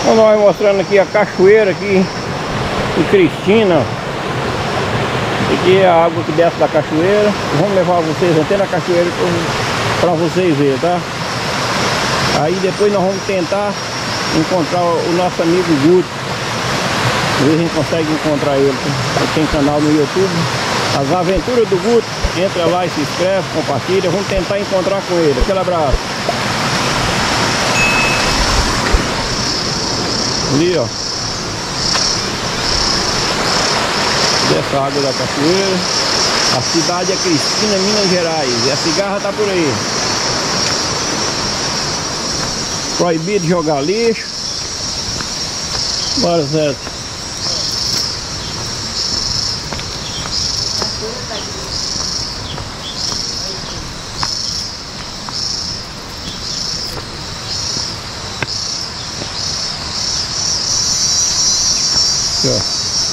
Então nós mostrando aqui a cachoeira aqui em Cristina. Aqui é a água que desce da cachoeira. Vamos levar vocês até na cachoeira para vocês verem, tá? Aí depois nós vamos tentar encontrar o nosso amigo Guto. Às vezes a gente consegue encontrar ele. Ele tem canal no YouTube, As Aventuras do Guto. Entra lá e se inscreve, compartilha. Vamos tentar encontrar com ele. Aquele abraço. Ali, ó. Dessa água da cachoeira. A cidade é Cristina, Minas Gerais. E a cigarra tá por aí. Proibido jogar lixo. Bora, Zé. Aqui, ó.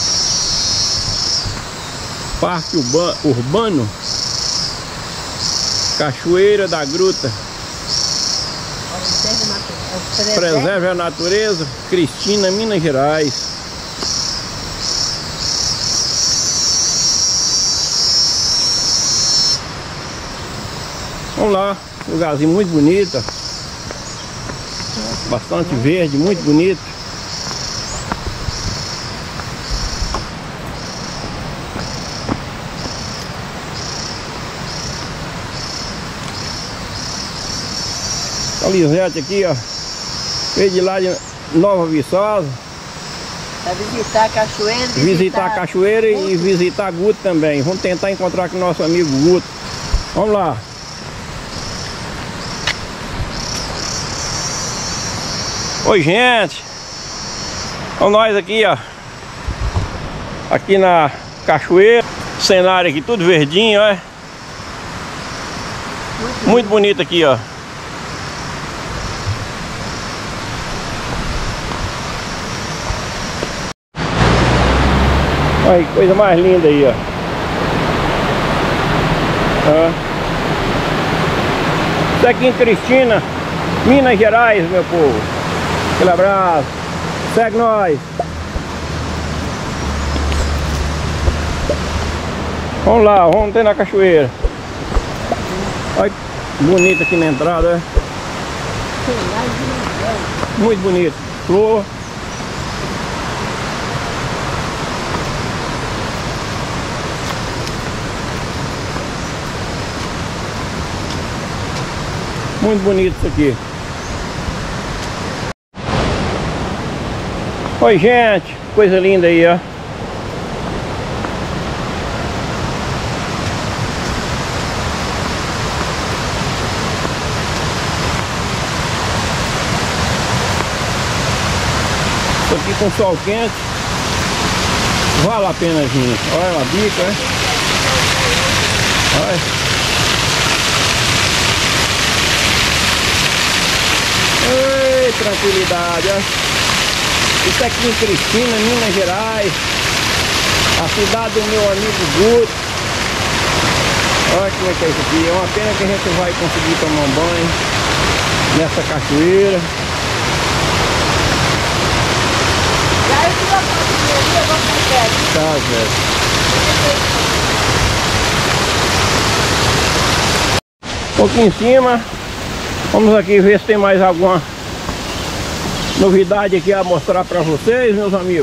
Parque Urbano Cachoeira da Gruta. Preserve a natureza, Cristina, Minas Gerais. Vamos lá, lugarzinho muito bonito. Bastante verde, muito bonito. A Lisete aqui, ó, veio de lá de Nova Viçosa. Para visitar a cachoeira. Visitar a cachoeira e visitar Guto também. Vamos tentar encontrar com o nosso amigo Guto. Vamos lá. Oi, gente. Olha nós aqui, ó. Aqui na cachoeira. Cenário aqui tudo verdinho, ó. Muito bonito aqui, ó. Olha que coisa mais linda aí, ó. Isso aqui em Cristina, Minas Gerais, meu povo. Aquele abraço. Segue nós. Vamos lá, vamos ter na cachoeira. Olha que bonito aqui na entrada, é. Muito bonito. Flor. Muito bonito isso aqui. Oi, gente, coisa linda aí, ó. Tô aqui com sol quente. Vale a pena, gente. Olha a bica, né? Olha. Ei, tranquilidade, ó. Isso aqui em Cristina, Minas Gerais. A cidade do meu amigo Guto. Olha como é que é isso aqui. É uma pena que a gente vai conseguir tomar um banho nessa cachoeira. Tá, velho. Um pouquinho em cima. Vamos aqui ver se tem mais alguma novidade aqui a mostrar para vocês, meus amigos.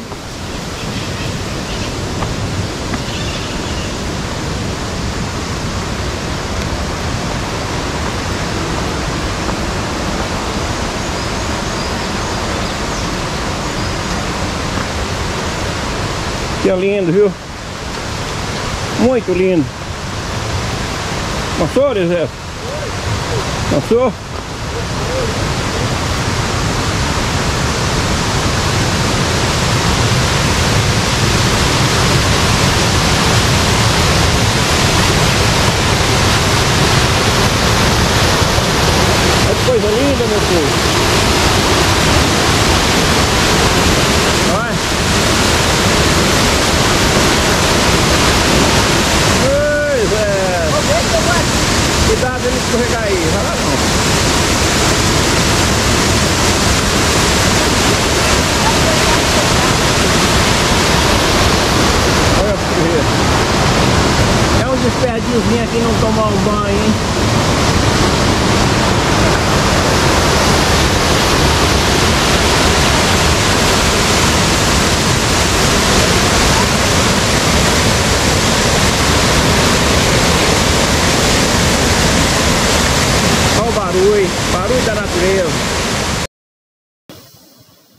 Que é lindo, viu? Muito lindo. Gostou, Zé? Gostou? Coisa linda, meu povo. Vai. Pois é. Cuidado de não escorregar aí. Vai lá não.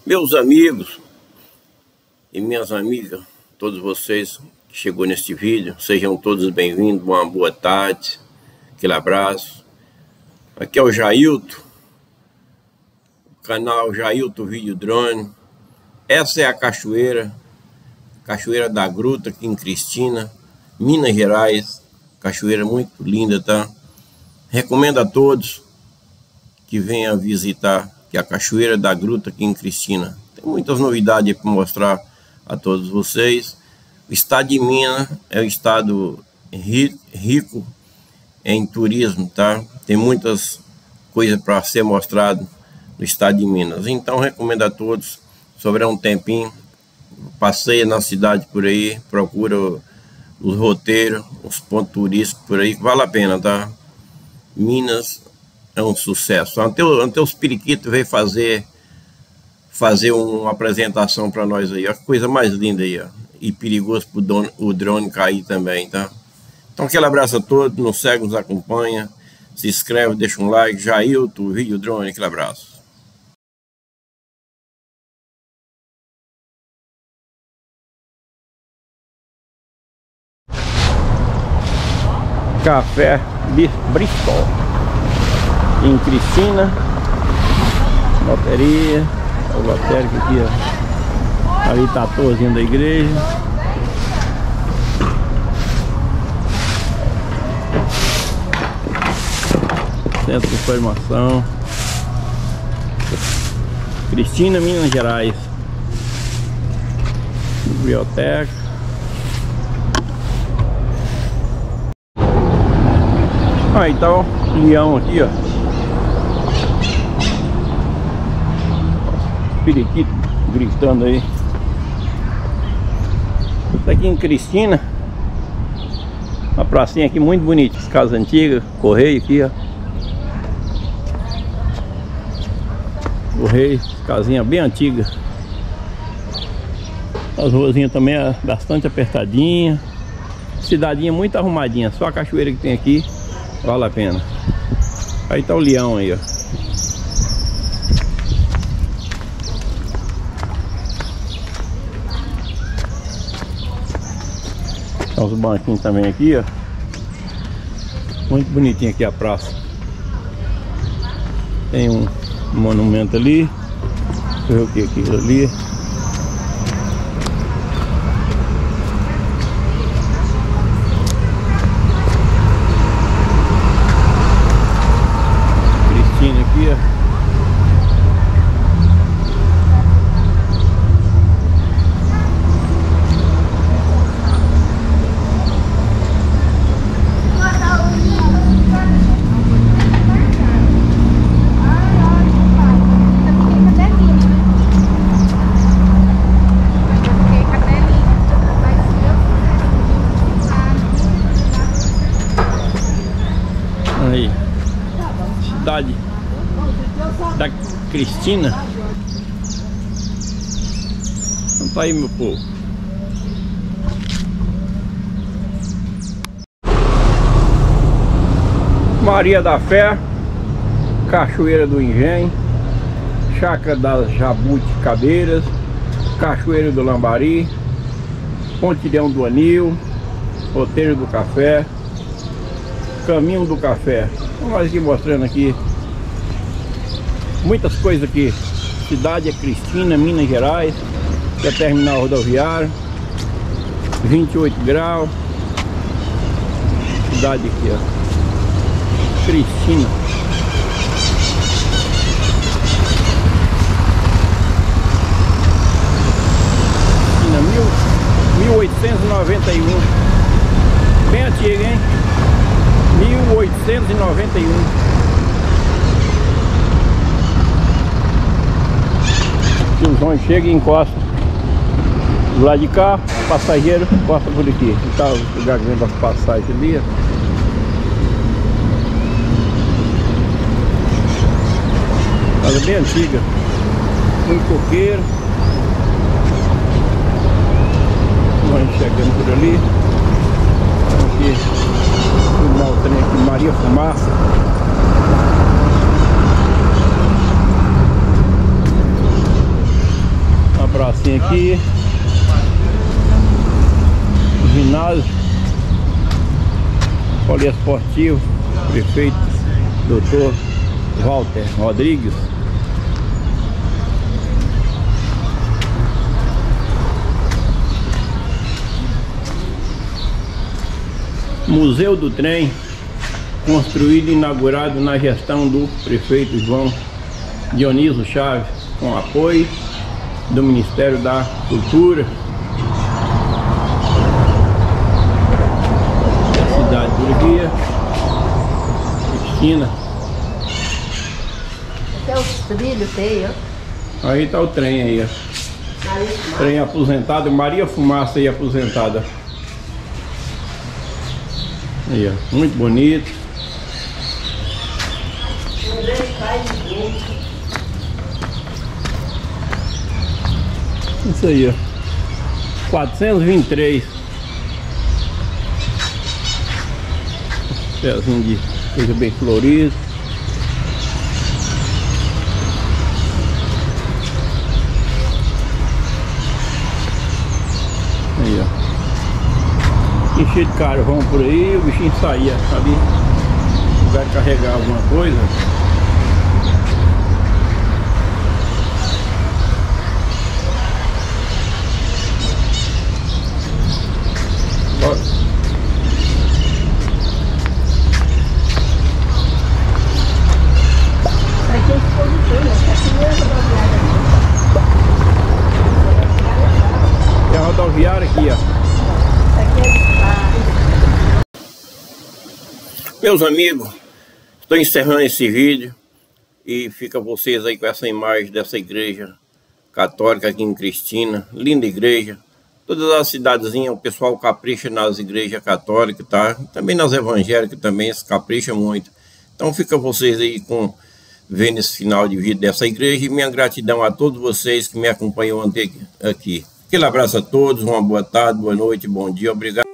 Meus amigos e minhas amigas, todos vocês que chegou neste vídeo, sejam todos bem-vindos, uma boa tarde, aquele abraço. Aqui é o Jailton, canal Jailton Vídeo Drone. Essa é a Cachoeira da Gruta, aqui em Cristina, Minas Gerais. Cachoeira muito linda, tá? Recomendo a todos que venham visitar a Cachoeira da Gruta aqui em Cristina. Tem muitas novidades para mostrar a todos vocês. O estado de Minas é um estado rico em turismo, tá? Tem muitas coisas para ser mostrado no estado de Minas. Então recomendo a todos, sobrar um tempinho, passeia na cidade por aí, procura os roteiros, os pontos turísticos por aí, que vale a pena, tá? Minas é um sucesso. Até os periquitos veio fazer uma apresentação para nós aí. A coisa mais linda aí, ó. E perigoso pro o drone cair também, tá? Então aquele abraço a todos, nos segue, nos acompanha, se inscreve, deixa um like. Jailton Vídeo Drone, aquele abraço. Café Bristol em Cristina, loteria, o lotérico aqui, ó. Ali tá a torzinha da igreja. Centro de informação, Cristina, Minas Gerais. Biblioteca. Aí tá o leão aqui, ó. Periquito gritando aí. Tá aqui em Cristina. Uma pracinha aqui muito bonita. As casas antigas, correio aqui, ó. Correio, casinha bem antiga. As ruazinhas também é bastante apertadinha. Cidadinha muito arrumadinha. Só a cachoeira que tem aqui vale a pena. Aí tá o leão aí, ó. Tem os banquinhos também aqui, ó. Muito bonitinho aqui a praça. Tem um monumento ali. Deixa eu ver o que é aquilo ali. Cristina aqui, ó. Aí, cidade da Cristina. Então tá aí, meu povo. Maria da Fé, Cachoeira do Engenho, Chácara das Jabuticabeiras, Cachoeira do Lambari, Pontilhão do Anil, Roteiro do Café, Caminho do Café. Vamos mais aqui mostrando aqui muitas coisas aqui. Cidade é Cristina, Minas Gerais, que é terminal rodoviário, 28 graus. Cidade aqui, ó, Cristina. Cristina, 1891. Bem antiga, hein? 1891. Tiozão chega e encosta do lado de cá, passageiro encosta por aqui. Tá o lugar vendo as passagens ali, ó. Casa bem antiga, muito coqueiro. Vamos chegando por ali. Aqui, o trem aqui, Maria Fumaça. tem aqui o ginásio poliesportivo, prefeito Dr. Walter Rodrigues. Museu do Trem, construído e inaugurado na gestão do prefeito João Dioniso Chaves, com apoio do Ministério da Cultura da cidade de Uruguia, Cristina. Até os trilhos tem, ó. Aí tá o trem aí, ó. Trem aposentado, Maria Fumaça aí aposentada. Aí, ó, muito bonito. Isso aí, ó. 423. Pezinho de coisa bem florida. Aí, ó. Encher de carvão por aí, o bichinho saía, sabe? Vai carregar alguma coisa. Bora. Aqui é exposição, né? Aqui é rodoviária. Tem a rodoviária aqui, ó. Meus amigos, estou encerrando esse vídeo e fica vocês aí com essa imagem dessa igreja católica aqui em Cristina, linda igreja. Todas as cidadezinhas, o pessoal capricha nas igrejas católicas, tá? Também nas evangélicas também se capricha muito. Então fica vocês aí vendo esse final de vídeo dessa igreja e minha gratidão a todos vocês que me acompanham até aqui. Aquele abraço a todos, uma boa tarde, boa noite, bom dia, obrigado.